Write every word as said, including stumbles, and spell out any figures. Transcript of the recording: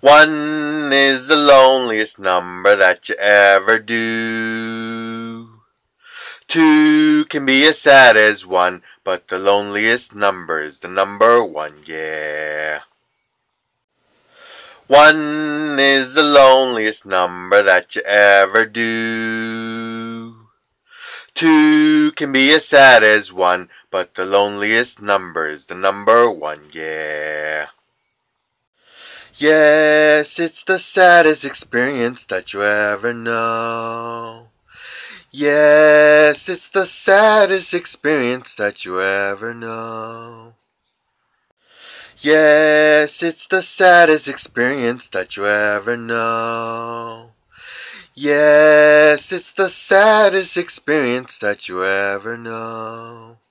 One is the loneliest number that you ever do. Two can be as sad as one, but the loneliest number is the number one, yeah. One is the loneliest number that you ever do. Two can be as sad as one, but the loneliest number is the number one, yeah. Yes, it's the saddest experience that you ever know. Yes, it's the saddest experience that you ever know. Yes, it's the saddest experience that you ever know. Yes, it's the saddest experience that you ever know.